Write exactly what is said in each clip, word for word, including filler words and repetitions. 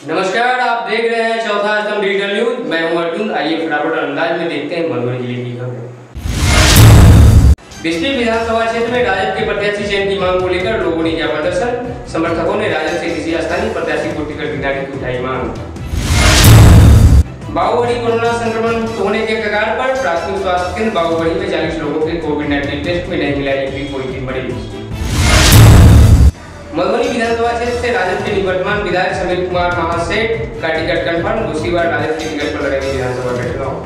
नमस्कार, आप देख रहे हैं चौथा स्तंभ डिजिटल न्यूज। मैं हूं अर्जुन। आइए फटाफट अंदाज में देखते हैं मधुबनी जिले की खबरें। बिस्फी विधानसभा क्षेत्र में राजद के प्रत्याशी चयन की मांग को लेकर लोगों ने किया प्रदर्शन। समर्थकों ने राजद से किसी स्थानीय प्रत्याशी को टिकट दिलाने की उठाई मांग। बाबूबड़ी कोरोना संक्रमण होने के कगार पर प्राथमिक स्वास्थ्य केंद्र बाबूबड़ी में चालीस लोगों के कोविड नाइन्टीन टेस्ट में नहीं मिला एक भी पॉजिटिव मरीज। मधुबनी विधानसभा क्षेत्र से राजद के निवर्तमान विधायक समीर कुमार महासेठ का टिकट कंफर्म। दूसरी बार राजद के टिकट पर लड़ेंगे विधानसभा का चुनाव।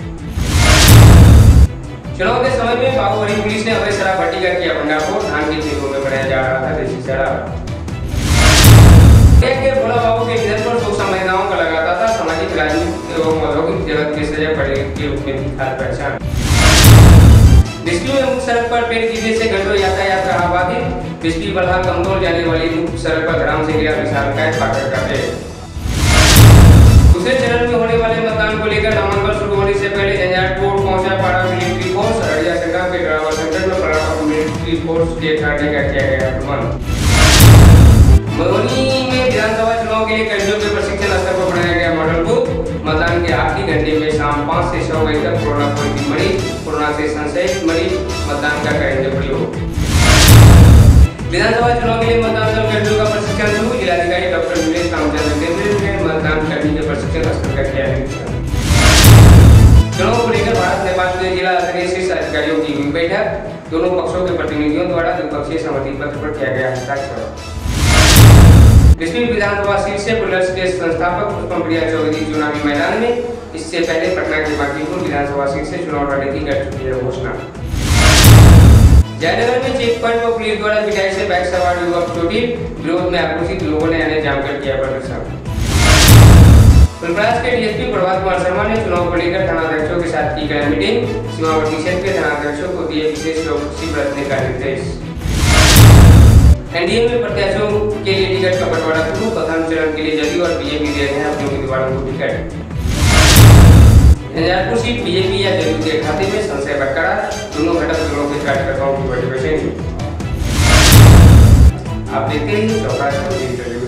चुनाव के समय में बाबूबड़ी पुलिस ने अवैध शराब भट्टी का किया भंडाफोड़। धान के खेतों में बनाया जा रहा था देसी शराब। के भोला बाबू के निधन पर शोक संवेदनाओं का लगाता था। सामाजिक राजनीतिक एवं औद्योगिक जगत के सजा पड़े के रूप में थी खास पहचान। बिस्फी में मुख्य सड़क पर पेड़ गिरने से घंटों यातायात रहा बाधित। बिस्फी बल्हा कमतौल जाने वाली मुख्य सड़क पर ग्राम से गिरा विशालकाय फाटक का पेड़। दूसरे चरण में होने वाले मतदान को लेकर नामांकन शुरू होने से पहले झंझारपुर पहुंचा पारा मिलिट्री फोर्स। अररिया सरकार के ड्राइवर सेंटर में पारा मिलिट्री फोर्स के ठहरने का किया गया प्रबंध। मधुबनी में विधानसभा चुनाव के लिए कर्मियों के प्रशिक्षण स्तर पर बनाया गया मॉडल बूथ। मतदान के आखिरी घंटे में शाम पाँच से छह बजे तक कोरोना पॉजिटिव मरीज, कोरोना से संशयित मरीज मतदान का करेंगे प्रयोग। विधानसभा चुनाव के लिए मतदान दल कर्मियों का प्रशिक्षण शुरू। जिलाधिकारी डॉक्टर नीलेश रामचंद्र ने मतदान कर्मी के प्रशिक्षण स्तर का किया निरीक्षण। चुनाव को लेकर भारत नेपाल के जिला स्तरीय शीर्ष अधिकारियों की हुई बैठक। दोनों पक्षों के प्रतिनिधियों द्वारा द्विपक्षीय सहमति पत्र पर किया गया हस्ताक्षर। बिस्फी विधानसभा सीट से प्लस के संस्थापक पुष्पम प्रिया चौधरी चुनावी मैदान में। इससे पहले पटना के बांकीपुर विधानसभा सीट से चुनाव लड़ने की कर चुकी है घोषणा। जयनगर में चेक पॉइंट पर पुलिस द्वारा पिटाई से बाइक सवार युवक चोटिल। विरोध में आक्रोशित लोगों ने आने जमकर किया प्रदर्शन। फुलपरास के डीएसपी प्रभात कुमार शर्मा ने चुनाव को लेकर थानाध्यक्षों के साथ की गई मीटिंग। सीमावर्ती क्षेत्र के थानाध्यक्षों को दिए विशेष चौकसी बरतने का निर्देश। एनडीए में प्रत्याशियों के लिए टिकट का बंटवारा शुरू। प्रथम चरण के लिए जदयू और बीजेपी दे रहे हैं अपने उम्मीदवारों को टिकट। झंझारपुर सीट बीजेपी या जदयू के खाते में संशय बरकरार। दोनों घटक दलों के कार्यकर्ताओं की बड़ी बेचैनी। आप देखते हैं चौथा स्तंभ डिजिटल।